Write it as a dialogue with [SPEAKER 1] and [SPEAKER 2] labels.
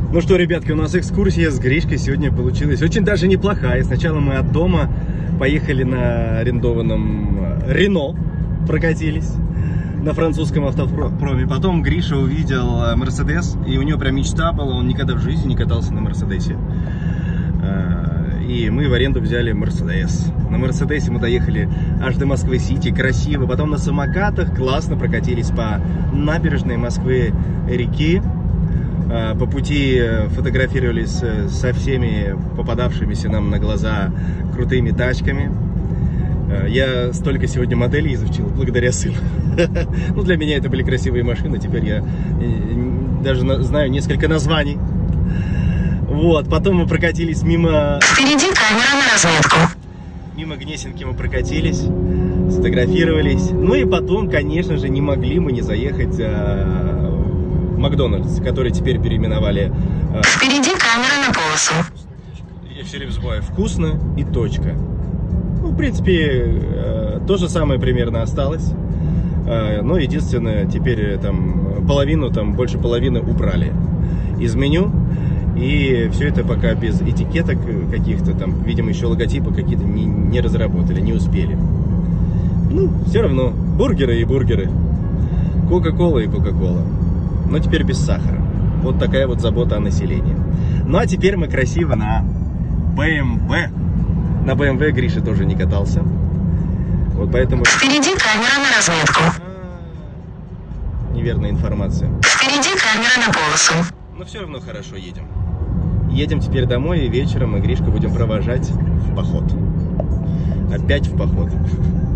[SPEAKER 1] Ну что, ребятки, у нас экскурсия с Гришкой сегодня получилась очень даже неплохая. Сначала мы от дома поехали на арендованном Рено, прокатились на французском автопроме. Потом Гриша увидел Мерседес, и у него прям мечта была, он никогда в жизни не катался на Мерседесе. И мы в аренду взяли Мерседес. На Мерседесе мы доехали аж до Москвы-Сити, красиво. Потом на самокатах классно прокатились по набережной Москвы-реки. По пути фотографировались со всеми попадавшимися нам на глаза крутыми тачками. Я столько сегодня моделей изучил, благодаря сыну. Ну, для меня это были красивые машины, теперь я даже знаю несколько названий. Вот, потом мы прокатились мимо...
[SPEAKER 2] Впереди камера на разметку.
[SPEAKER 1] Мимо Гнесинки мы прокатились, сфотографировались. Ну и потом, конечно же, не могли мы не заехать в Макдональдс, который теперь переименовали...
[SPEAKER 2] Впереди камера на полосу.
[SPEAKER 1] Я все время забываю. Вкусно и точка. Ну, в принципе, то же самое примерно осталось. Но единственное, теперь там половину, там больше половины убрали из меню. И все это пока без этикеток каких-то там, видимо, еще логотипы какие-то не разработали, не успели. Ну, все равно, бургеры и бургеры. Кока-кола и кока-кола. Но теперь без сахара. Вот такая вот забота о населении. Ну, а теперь мы красиво на BMW. На BMW Гриша тоже не катался. Вот поэтому...
[SPEAKER 2] Впереди камера на разметку.
[SPEAKER 1] Неверная информация.
[SPEAKER 2] Впереди камера на полосу.
[SPEAKER 1] Но все равно хорошо едем. Едем теперь домой, и вечером мы Гришку будем провожать в поход. Опять в поход.